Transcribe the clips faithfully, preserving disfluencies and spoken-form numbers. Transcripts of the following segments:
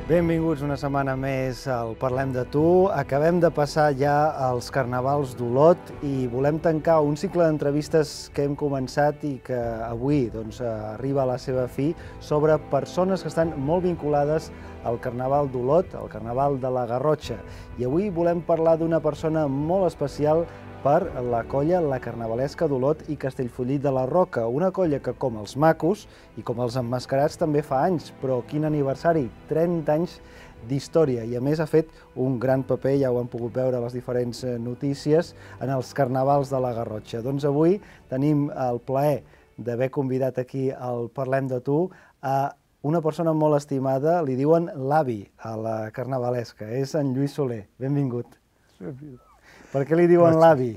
Benvinguts una setmana més al Parlem de Tu. Acabem de passar ja els carnavals d'Olot i volem tancar un cicle d'entrevistes que hem començat i que avui doncs, arriba a la seva fi sobre persones que estan molt vinculades al Carnaval d'Olot, al Carnaval de la Garrotxa. I avui volem parlar d'una persona molt especial per la colla La Carnavalesca d'Olot i Castellfollit de la Roca, una colla que, com els macos i com els emmascarats, també fa anys, però quin aniversari, trenta anys d'història, i a més ha fet un gran paper, ja ho han pogut veure a les diferents notícies, en els carnavals de la Garrotxa. Doncs avui tenim el plaer d'haver convidat aquí al Parlem de Tu a una persona molt estimada, li diuen l'avi a la Carnavalesca, és en Lluís Soler. Benvingut. Per què li diuen l'avi?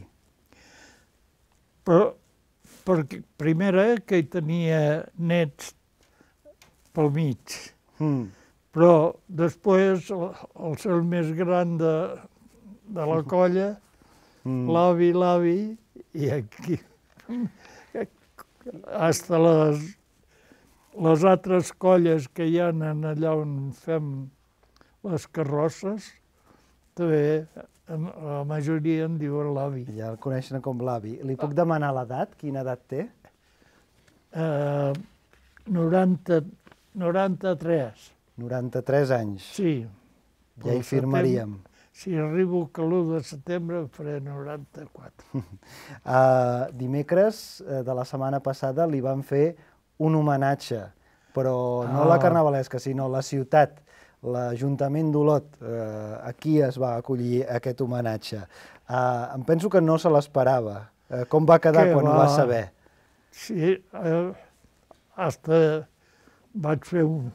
Però, perquè, primera, que hi tenia nets pel mig. Mm. Però després, el, el ser més gran de, de la colla, mm. l'avi, l'avi, i aquí, hasta les, les altres colles que hi ha allà on fem les carrosses, també la majoria en diuen l'avi. Ja el coneixen com l'avi. Li puc demanar l'edat? Quina edat té? Uh, noranta, noranta-tres. noranta-tres anys. Sí. Ja hi firmaríem. Si arribo que l'u de setembre faré noranta-quatre. uh, dimecres de la setmana passada li van fer un homenatge, però no ah. la Carnavalesca, sinó la ciutat. L'Ajuntament d'Olot, eh, aquí es va acollir aquest homenatge. Eh, em penso que no se l'esperava. Eh, com va quedar que quan va... ho va saber? Sí, eh, hasta vaig fer un...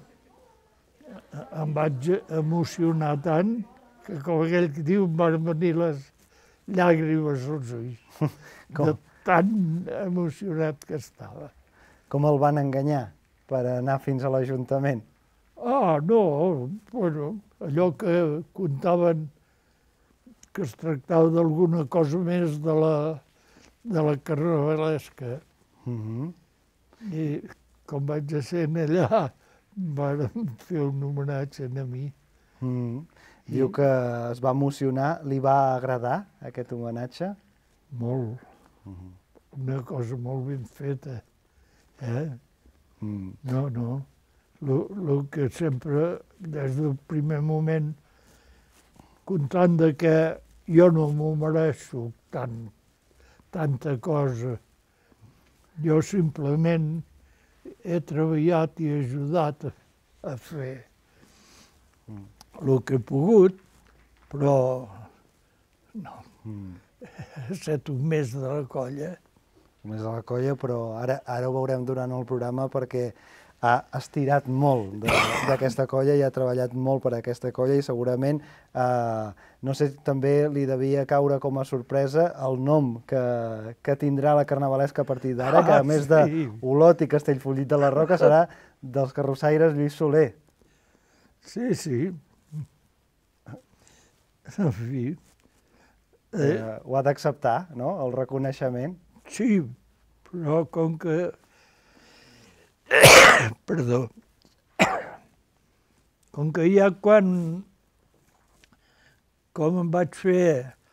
em vaig emocionar tant que, com aquell que diu, em van venir les llàgrimes als ulls. De tan emocionat que estava. Com el van enganyar per anar fins a l'Ajuntament? Ah, no, bueno, allò que contaven que es tractava d'alguna cosa més de la, de la Carnavalesca. Mm-hmm. I com vaig ser allà, van fer un homenatge a mi. Mm-hmm. Diu que es va emocionar, li va agradar aquest homenatge? Molt. Mm-hmm. Una cosa molt ben feta. Eh? Mm. No, no. El que sempre, des del primer moment, comptant de que jo no m'ho mereixo tant, tanta cosa, jo simplement he treballat i ajudat a, a fer mm. el que he pogut, però no. Mm. He estat un mes de la colla. Un mes de la colla, però ara, ara ho veurem durant el programa perquè ha estirat molt d'aquesta colla i ha treballat molt per aquesta colla i segurament, eh, no sé, també li devia caure com a sorpresa el nom que, que tindrà la Carnavalesca a partir d'ara, ah, que a més de sí. Olot i Castellfollit de la Roca serà dels carrossaires Lluís Soler. Sí, sí. En fi. Eh, eh, ho ha d'acceptar, no?, el reconeixement. Sí, però com que Perdó. Com que ja quan, com em vaig fer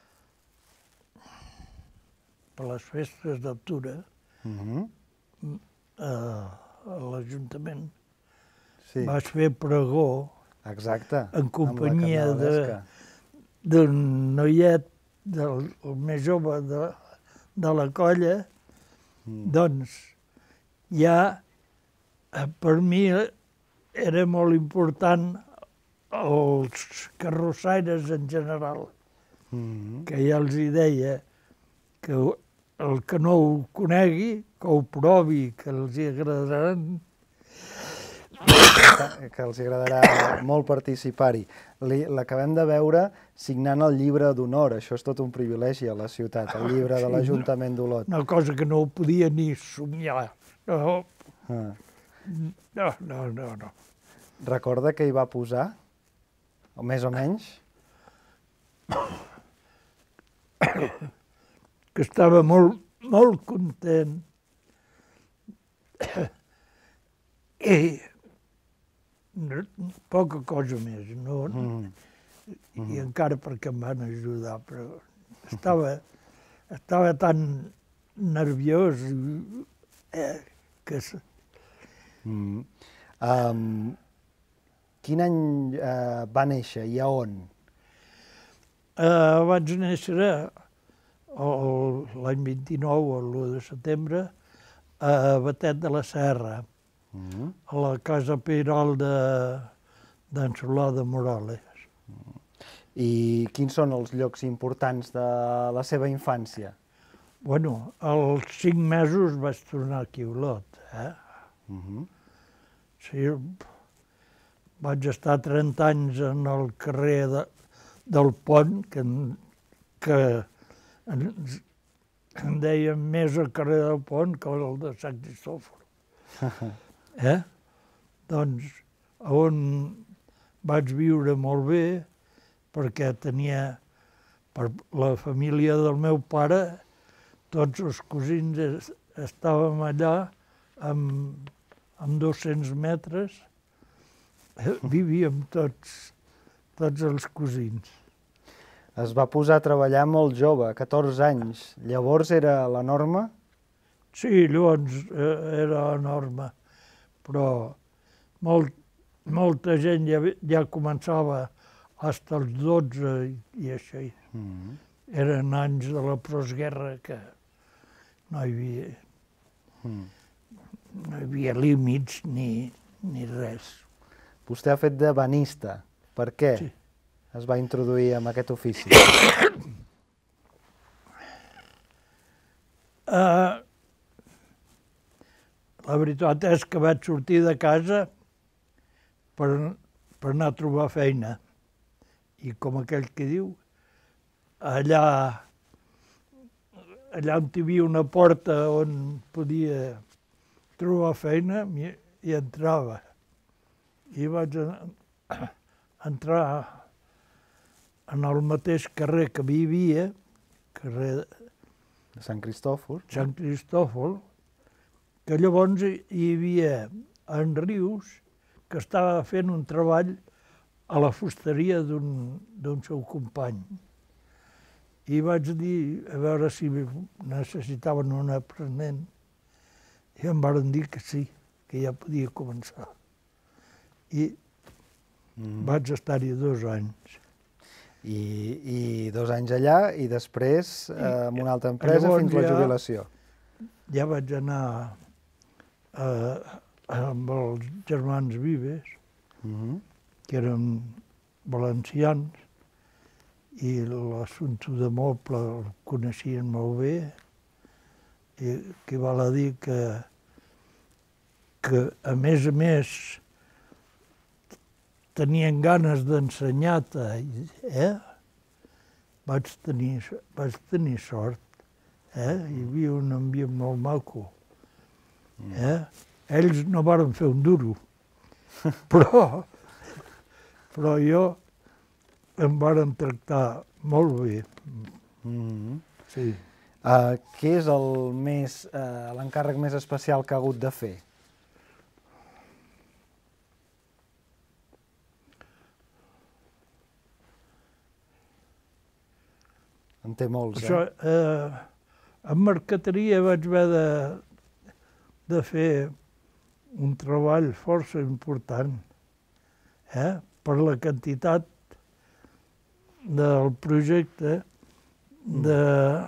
per les festes d'Altura, mm-hmm. a, a l'Ajuntament, sí. vaig fer pregó. Exacte. En companyia d'un noiet, del el més jove de, de la colla, mm. doncs ja per mi era molt important els carrossaires en general, mm-hmm. que ja els hi deia que el que no ho conegui, que ho provi, que els hi agradaran. Que els agradarà molt participar-hi. L'acabem de veure signant el llibre d'honor. Això és tot un privilegi a la ciutat, el llibre sí, de l'Ajuntament d'Olot. Una cosa que no ho podia ni somiar. No. Ah. No, no, no, no. Recorda què hi va posar? O més o menys? Que estava molt, molt content. I poca cosa més, no? Mm. I encara perquè em van ajudar, però estava, estava tan nerviós eh, que... Mm. Um, quin any uh, va néixer i a on? Uh, vaig néixer l'any vint-i-nou, l'u de setembre, a Batet de la Serra, Mm. a la casa pairal d'en Solà de Morales. I quins són els llocs importants de la seva infància? Bueno, als cinc mesos vaig tornar aquí a Olot, eh? Mm-hmm. Sí, vaig estar trenta anys en el carrer de, del Pont, que, que en, en deien més el carrer del Pont que el de Sant Cristòfol. Eh? Doncs on vaig viure molt bé, perquè tenia, per la família del meu pare, tots els cosins es, estàvem allà amb, amb dos-cents metres, vivíem tots, tots els cosins. Es va posar a treballar molt jove, catorze anys. Llavors era la norma? Sí, llavors eh, era la norma, però molt, molta gent ja, ja començava fins als dotze i, i això. Mm. Eren anys de la postguerra que no hi havia, Mm. no hi havia límits ni, ni res. Vostè ha fet de banista. Per què Sí. es va introduir en aquest ofici? Uh, la veritat és que vaig sortir de casa per, per anar a trobar feina. I com aquell que diu, allà, allà on hi havia una porta on podia trobar feina, hi entrava. I vaig entrar en el mateix carrer que vivia, carrer De Sant Cristòfol? Sant Cristòfol, que llavors hi havia en Rius, que estava fent un treball a la fusteria d'un seu company. I vaig dir a veure si necessitaven un aprenent, i em van dir que sí, que ja podia començar. I mm. vaig estar-hi dos anys. I, I dos anys allà i després eh, amb una altra empresa llavors fins la ja, jubilació. Ja vaig anar eh, amb els germans Vives, Mm-hmm. que eren valencians, i l'assumpte de moble el coneixien molt bé, i que val a dir que, que a més a més tenien ganes d'ensenyar-te, eh? Vaig tenir, vaig tenir sort, eh? Hi havia un ambient molt maco, eh? Ells no varen fer un duro, però, però jo em varen tractar molt bé. Mm-hmm. Sí. Uh, què és el més, uh, l'encàrrec més especial que ha hagut de fer? En té molts, Això, eh? eh? En marqueteria vaig haver de, de fer un treball força important, eh? Per la quantitat del projecte, de,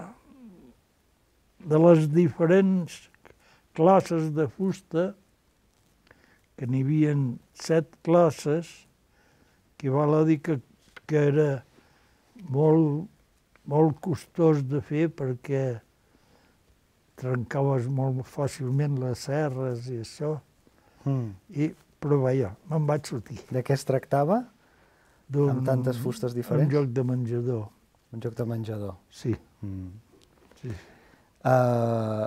de les diferents classes de fusta, que n'hi havia set classes, que val a dir que, que era molt, molt costós de fer perquè trencaves molt fàcilment les serres i això. Mm. I, però vaja, me'n vaig sortir. De què es tractava? Amb tantes fustes diferents? Un joc de menjador. Un joc de menjador. Sí. Mm. Sí. Uh,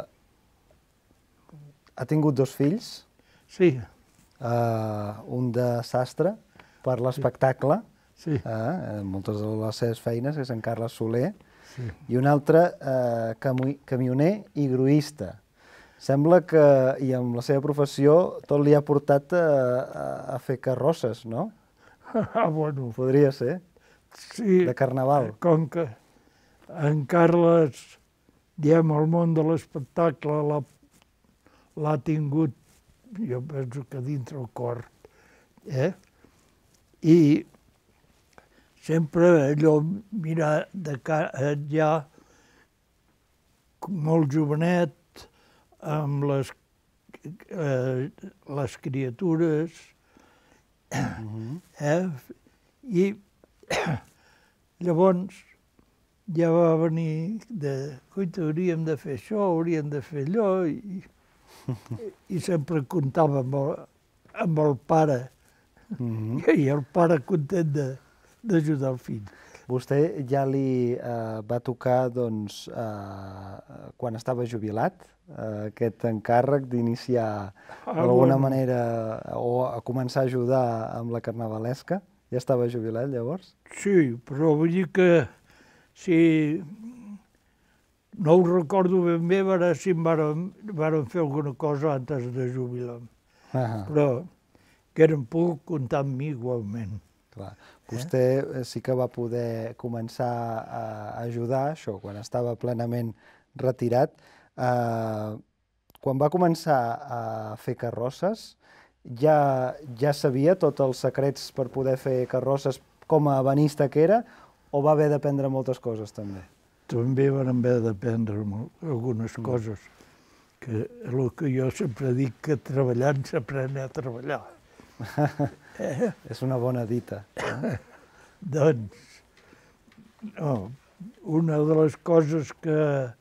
ha tingut dos fills, Sí. uh, un de sastre per l'espectacle, Sí. uh, moltes de les seves feines, que és en Carles Soler, Sí. i un altre uh, cami camioner i gruista. Sembla que, i amb la seva professió, tot li ha portat a, a, a fer carrosses, no? Ah, bueno, Podria ser, sí, de carnaval. com que en Carles, diguem, el món de l'espectacle l'ha l'ha tingut, jo penso que dintre el cor, eh? I sempre allò mirar de cara ja molt jovenet, amb les, eh, les criatures, Mhm. eh? I llavors ja va venir de, coita, hauríem de fer això, hauríem de fer allò, i, i sempre comptava amb el, amb el pare, Mhm. i el pare content de, d'ajudar el fill. Vostè ja li eh, va tocar, doncs, eh, quan estava jubilat, eh, aquest encàrrec d'iniciar Ah, d'alguna bueno. manera o a començar a ajudar amb la carnavalesca? Ja estava jubilat llavors? Sí, però vull dir que si no ho recordo ben bé, ara sí em vàrem, vàrem fer alguna cosa antes de jubilar. Ah, Però que eren poc comptar amb mi igualment. clar. Vostè eh, sí que va poder començar a ajudar, això, quan estava plenament retirat. Eh, quan va començar a fer carrosses, ja, ja sabia tots els secrets per poder fer carrosses com a ebenista que era, o va haver d'aprendre moltes coses també? També van haver d'aprendre mo- algunes coses, que és el que jo sempre dic, que treballant s'aprèn a treballar. Eh? És una bona dita. Doncs, no, una de les coses que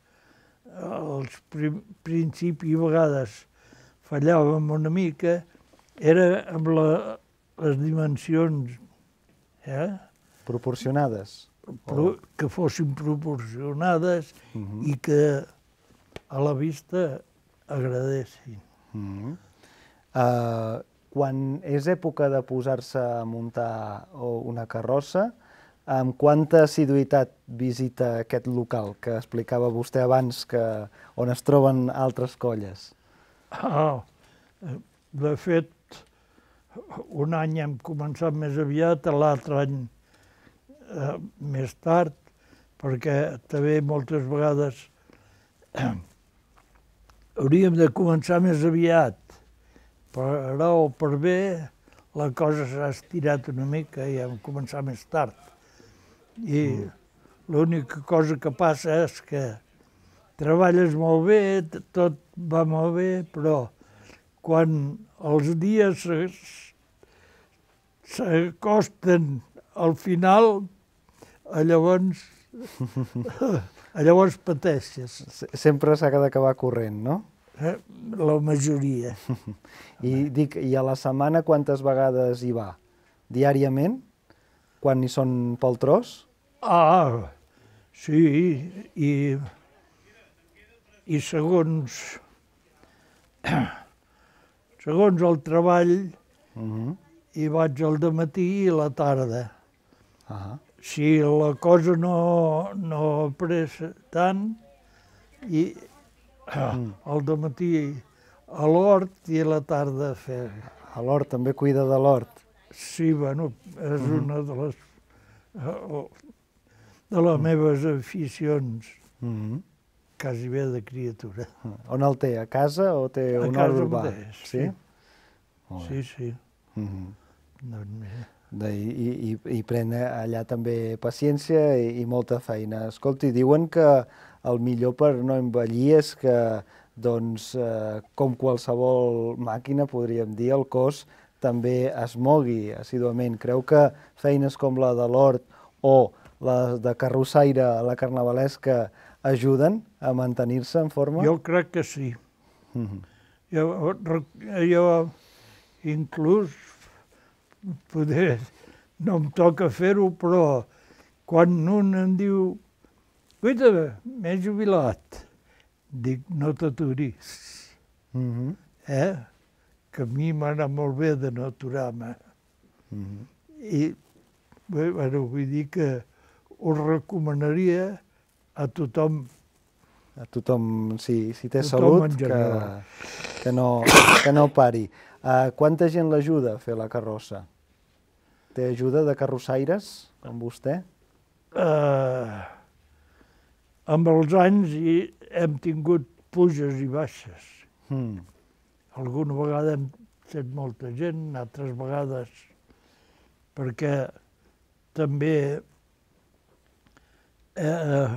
als prim, principi a vegades fallàvem una mica era amb la, les dimensions, eh? Proporcionades. Pro, que fossin proporcionades Mhm. i que a la vista agradessin. Mhm. Eh, quan és època de posar-se a muntar o una carrossa, amb quanta assiduïtat visita aquest local que explicava vostè abans, que, on es troben altres colles? Ah, de fet, un any hem començat més aviat, l'altre any eh, més tard, perquè també moltes vegades hauríem de començar més aviat, però per bé la cosa s'ha estirat una mica i hem començat més tard. I mm. l'única cosa que passa és que treballes molt bé, tot va molt bé, però quan els dies s'acosten al final, llavors, llavors pateixes. Sempre s'ha d'acabar corrent, no? Eh? La majoria. I dic, i a la setmana quantes vegades hi va? Diàriament? Quan hi són pel tros? Ah, sí, i, i segons, segons el treball, Uh-huh. hi vaig al dematí i a la tarda. Uh-huh. Si la cosa no, no apressa tant, i Mm. al dematí a l'hort i a la tarda a fer. A l'hort, també cuida de l'hort. Sí, bueno, és una de les, de les meves aficions, Uh-huh. quasi bé de criatura. On el té? A casa o té A un casa hort urbà? mateix, Sí? sí. Molt bé. Sí, sí. Uh-huh. Doncs mira. De, i, i, I pren allà també paciència i, i molta feina. Escolti, diuen que el millor per no envellir és que, doncs, eh, com qualsevol màquina, podríem dir, el cos també es mogui assíduament. Creu que feines com la de l'hort o la de carrossaire a la carnavalesca ajuden a mantenir-se en forma? Jo crec que sí. Uh-huh. Jo, jo inclús, poder, no em toca fer-ho, però quan un em diu «Guaita, m'he jubilat», dic «no t'aturis», Uh-huh. eh? Que a mi m'ha anat molt bé de no aturar-me. Uh-huh. I bé, bueno, vull dir que ho recomanaria a tothom A tothom, si, si té Tothom salut, en que, general. que, no, que no pari. Uh, quanta gent l'ajuda a fer la carrossa? Té ajuda de carrossaires, com vostè? Eh, amb els anys hi hem tingut puges i baixes. Mm. Alguna vegada hem set molta gent, altres vegades perquè també eh,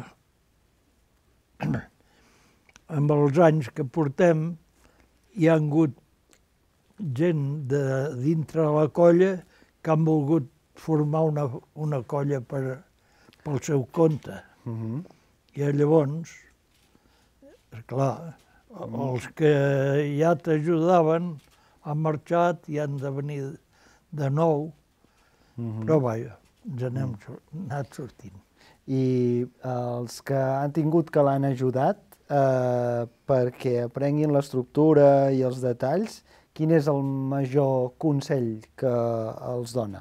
amb els anys que portem hi ha hagut gent de dintre de la colla que han volgut formar una, una colla per, pel seu compte. Mm-hmm. I llavors, clar, els que ja t'ajudaven han marxat i han de venir de nou, Mm-hmm. però vaja, ens n'hem anat sortint. I els que han tingut que l'han ajudat eh, perquè aprenguin l'estructura i els detalls, quin és el major consell que els dona?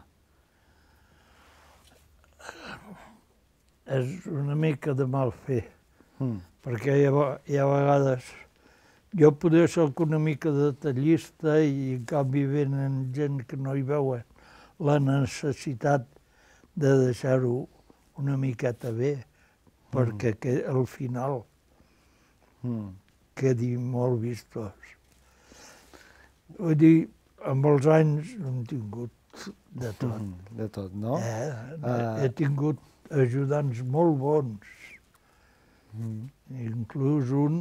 És una mica de mal fer, Mm. perquè hi ha, hi ha vegades... Jo poder soc una mica detallista i en canvi venen gent que no hi veuen la necessitat de deixar-ho una miqueta bé, perquè que al final Mm. quedi molt vistós. Vull dir, amb els anys hem tingut de tot. Mm. De tot, no? Eh? Ah. He tingut ajudants molt bons. Mm. Inclús un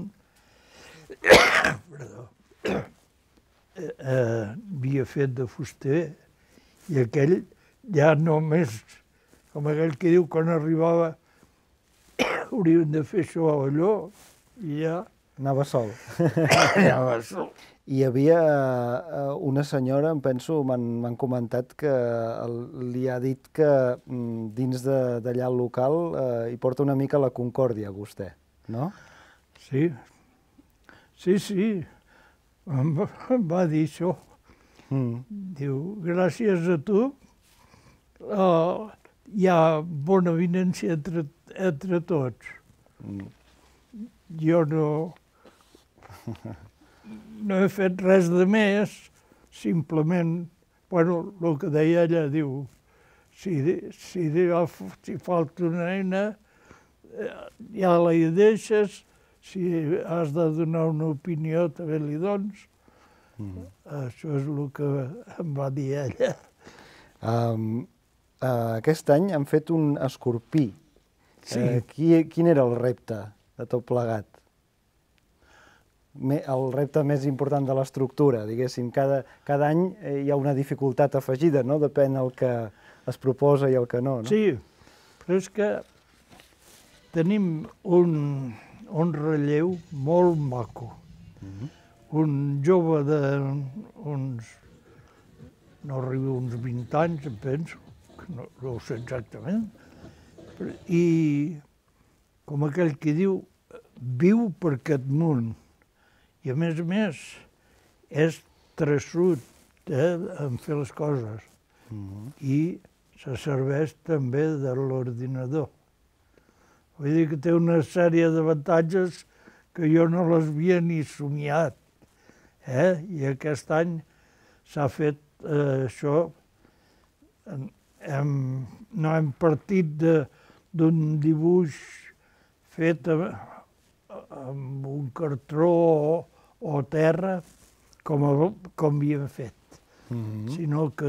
perdó, eh, eh, havia fet de fuster i aquell ja només, com aquell que diu, quan arribava haurien de fer això o allò i ja Anava sol. anava sol. Hi havia eh, una senyora, em penso, m'han comentat que el, li ha dit que mm, dins d'allà al local eh, hi porta una mica la concòrdia, vostè, no? Sí, sí, sí, em va, em va dir això. Mm. Diu, gràcies a tu uh, hi ha bona avinença entre, entre tots. Mm. Jo no, no he fet res de més, simplement, bueno, el que deia ella, diu, si, si, si falta una eina, ja la hi deixes, si has de donar una opinió també li dones. Mm. Això és el que em va dir ella. Um, uh, aquest any han fet un escorpí. Sí. Uh, qui, quin era el repte de tot plegat? Me, el repte més important de l'estructura, diguéssim. Cada, cada any eh, hi ha una dificultat afegida, no? Depèn el que es proposa i el que no, no? Sí, però és que tenim un, un relleu molt maco. Mm-hmm. Un jove d'uns, no arriba a uns vint anys, em penso, que no, no ho sé exactament, i com aquell que diu, viu per aquest món. I a més a més, és traçut eh, en fer les coses. Mm-hmm. I se serveix també de l'ordinador. Vull dir que té una sèrie d'avantatges que jo no les havia ni somiat. Eh? I aquest any s'ha fet eh, això. Hem, no hem partit d'un dibuix fet amb, amb un cartró o, o terra, com, a, com havíem fet, Mm-hmm. sinó que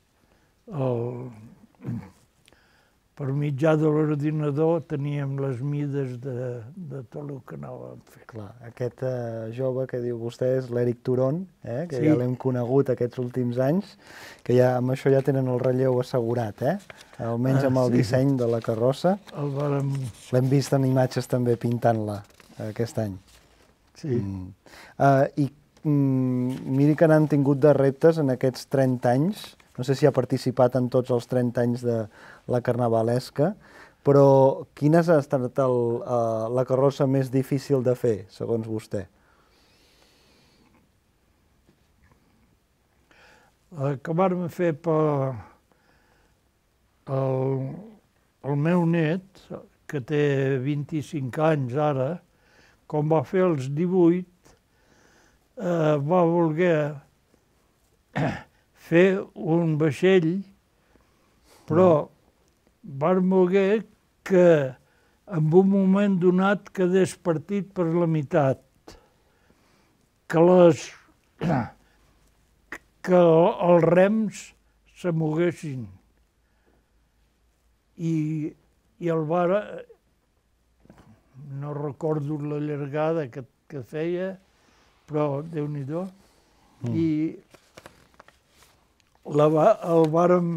el, per mitjà de l'ordinador teníem les mides de, de tot el que anàvem fent. Clar, aquest eh, jove que diu vostè és l'Eric Turon, eh, que Sí. ja l'hem conegut aquests últims anys, que ja amb això ja tenen el relleu assegurat, eh? Almenys Ah, amb el sí. disseny de la carrossa. El vàrem... L'hem vist en imatges també pintant-la aquest any. Sí. Mm. Uh, I mm, miri que n'han tingut de reptes en aquests trenta anys. No sé si ha participat en tots els trenta anys de la carnavalesca, però quina ha estat el, uh, la carrossa més difícil de fer, segons vostè? La que vàrem fer per el, el meu net, que té vint-i-cinc anys ara, quan va fer els divuit, eh, va voler fer un vaixell, però van voler que en un moment donat quedés partit per la meitat, que, les, que els rems se moguessin. I, i el va... No recordo la llargada que, que feia, però Déu-n'hi-do. Mm. I la va, el vàrem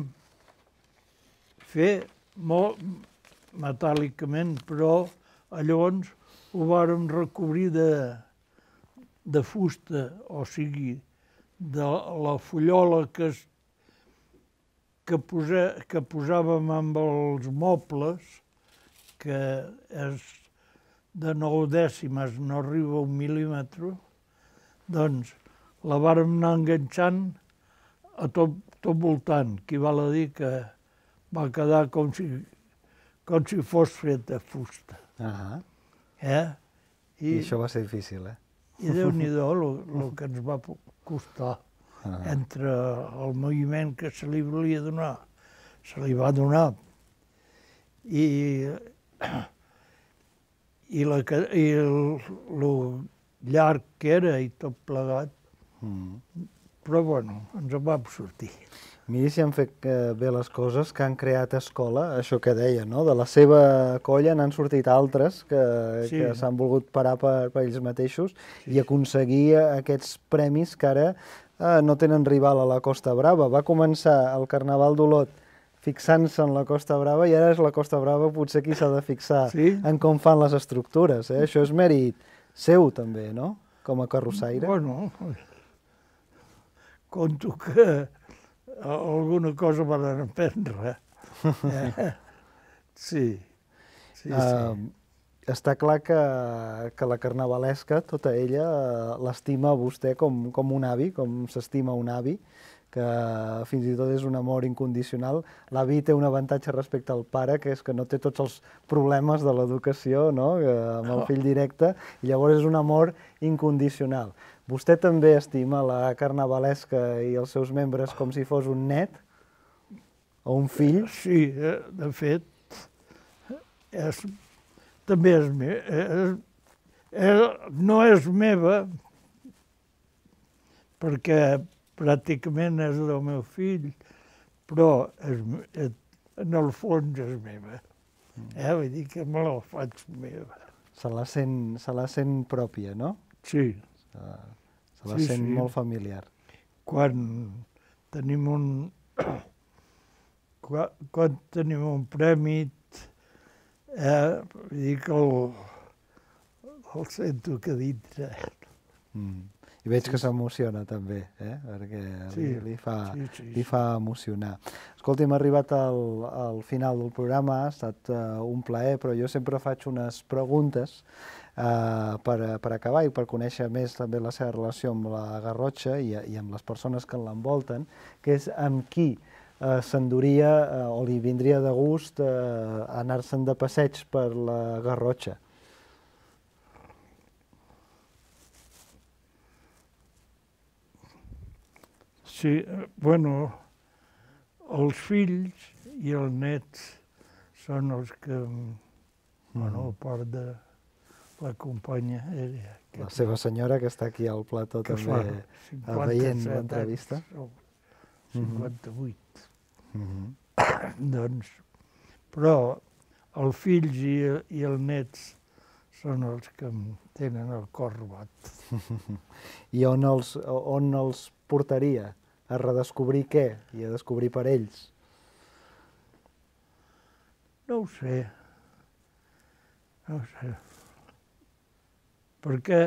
fer molt metàl·licament, però llavors ho vàrem recobrir de, de fusta, o sigui, de la fullola que, es, que, posa, que posàvem amb els mobles, que és de nou dècimes, no arriba a un mil·límetre, doncs la vàrem anar enganxant a tot, tot voltant, que val a dir que va quedar com si, com si fos fet de fusta. Ah, eh? I, I això va ser difícil, eh? I Déu-n'hi-do el que ens va costar. Ah. Entre el moviment que se li volia donar, se li va donar, i, i, la, i el, el llarg que era i tot plegat, mm. però bueno, ens en vam sortir. Miri si han fet bé les coses, que han creat escola, això que deia, no? De la seva colla n'han sortit altres que, sí. que s'han volgut parar per, per ells mateixos, sí. I aconseguir aquests premis que ara eh, no tenen rival a la Costa Brava. Va començar el Carnaval d'Olot fixant-se en la Costa Brava i ara és la Costa Brava potser qui s'ha de fixar sí. en com fan les estructures. Eh? Això és mèrit seu també, no? Com a carrossaire. Bueno, conto que alguna cosa van aprendre. Eh? Sí, sí, sí. Uh, està clar que, que la carnavalesca, tota ella, l'estima a vostè com, com un avi, com s'estima un avi, que fins i tot és un amor incondicional. L'avi té un avantatge respecte al pare, que és que no té tots els problemes de l'educació, no? Amb el fill directe, i llavors és un amor incondicional. Vostè també estima la carnavalesca i els seus membres com si fos un net o un fill? Sí, de fet, és, també és meva. No és meva, perquè pràcticament és del meu fill, però és, en el fons és meva. Eh? Vull dir que me la faig meva. Se la sent, se la sent pròpia, no? Sí. Se la sí, sent sí. molt familiar. Quan tenim un, quan, quan tenim un premi, eh, vull dir que el, el sento que dintre. Mm. I veig que s'emociona també, eh? Perquè sí, li, li, fa, sí, sí, li fa emocionar. Escolti, hem arribat al, al final del programa, ha estat uh, un plaer, però jo sempre faig unes preguntes uh, per, per acabar i per conèixer més també la seva relació amb la Garrotxa i, i amb les persones que l'envolten, que és amb qui uh, s'enduria uh, o li vindria de gust uh, anar-se'n de passeig per la Garrotxa. Sí, bueno, els fills i els nets són els que, bueno, a part de la companya... La seva senyora, que està aquí al plató també veient l'entrevista. cinquanta-vuit. Doncs, però els fills i els nets són els que tenen el cor robat. I on els, on els portaria? A redescobrir què? I a descobrir per ells? No ho sé. No ho sé. Perquè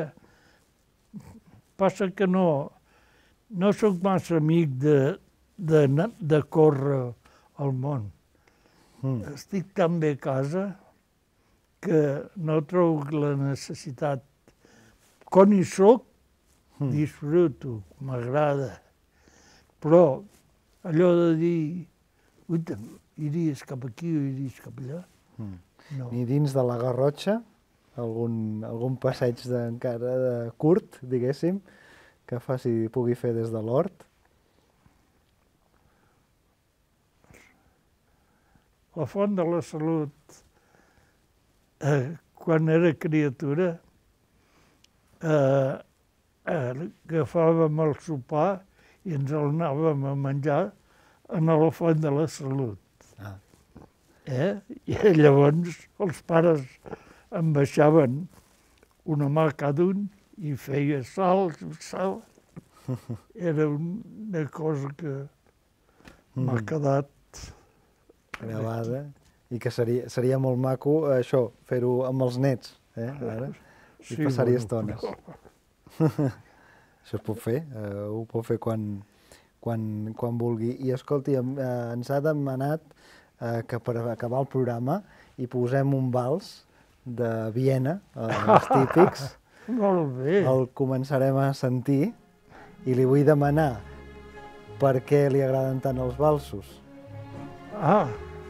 passa que no, no sóc massa amic de, de, de córrer al món. Mm. Estic tan bé a casa que no trobo la necessitat. Quan hi soc, mm. disfruto, m'agrada. Però allò de dir, iries cap aquí o iries cap allà, mm. no. Ni dins de la Garrotxa algun, algun passeig encara de curt, diguéssim, que faci, pugui fer des de l'hort. La Font de la Salut, eh, quan era criatura, eh, eh, agafàvem el sopar i ens el anàvem a menjar a la Font de la Salut. Ah. Eh? I llavors els pares em baixaven una mà cada un i feia sal, sal. Era una cosa que m'ha quedat gravada, i que seria, seria molt maco això, fer-ho amb els nets, eh, ara, i Sí, passar-hi bueno, estones. però- Això es pot fer, eh, ho pot fer quan, quan, quan vulgui. I escolti, em- eh, ens ha demanat eh, que per acabar el programa hi posem un vals de Viena, eh, els típics. Molt bé. El començarem a sentir i li vull demanar per què li agraden tant els valsos. Ah,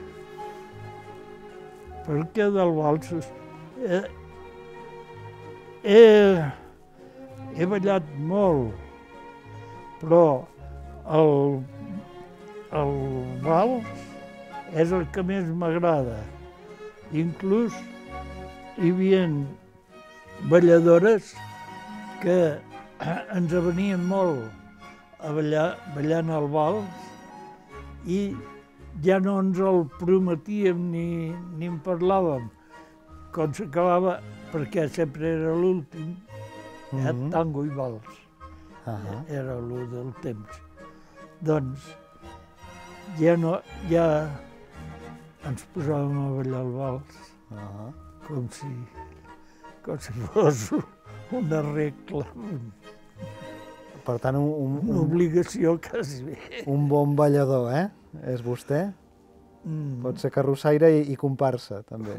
per què del valsos? Eh, he, he ballat molt, però el, el vals és el que més m'agrada. Inclús hi havia balladores que ens venien molt a ballar, ballant el vals i ja no ens el prometíem ni, ni en parlàvem. Quan s'acabava, perquè sempre era l'últim, eh, Mhm. tango i vals. Ah, Era l'u del temps. Doncs ja no, ja ens posàvem a ballar el vals ah. com si, com si fos una regla, Per tant, un, un, una un, obligació quasi bé. un bon ballador, eh? És vostè? Mm. Pot ser carrossaire i, i comparsa, també.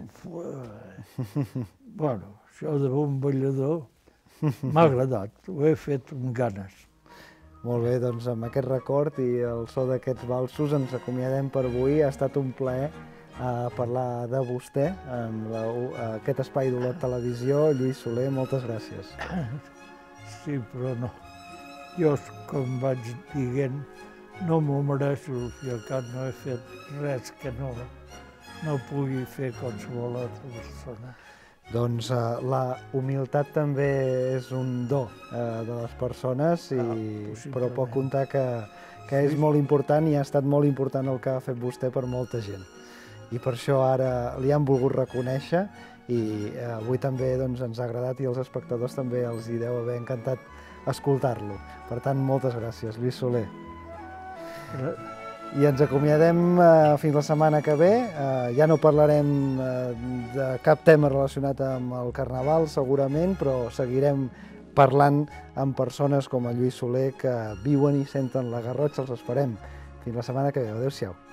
Bueno, això de bon ballador m'ha agradat, ho he fet amb ganes. Molt bé, doncs amb aquest record i el so d'aquests valsos ens acomiadem per avui. Ha estat un plaer uh, parlar de vostè en la, uh, aquest espai d'Olot Televisió. Lluís Soler, moltes gràcies. Sí, però no. Jo, com vaig dient, no m'ho mereixo, i al cap no he fet res que no, no pugui fer qualsevol altra persona. Doncs uh, la humilitat també és un do uh, de les persones, i, Ah, però pot comptar que, que és Sí. molt important i ha estat molt important el que ha fet vostè per molta gent. I per això ara li han volgut reconèixer i uh, avui també doncs, ens ha agradat i els espectadors també els hi deu haver encantat escoltar-lo. Per tant, moltes gràcies, Lluís Soler. Re- I ens acomiadem eh, fins la setmana que ve. Eh, ja no parlarem eh, de cap tema relacionat amb el Carnaval, segurament, però seguirem parlant amb persones com el Lluís Soler que viuen i senten la Garrotxa. Els esperem. Fins la setmana que ve. Adéu-siau.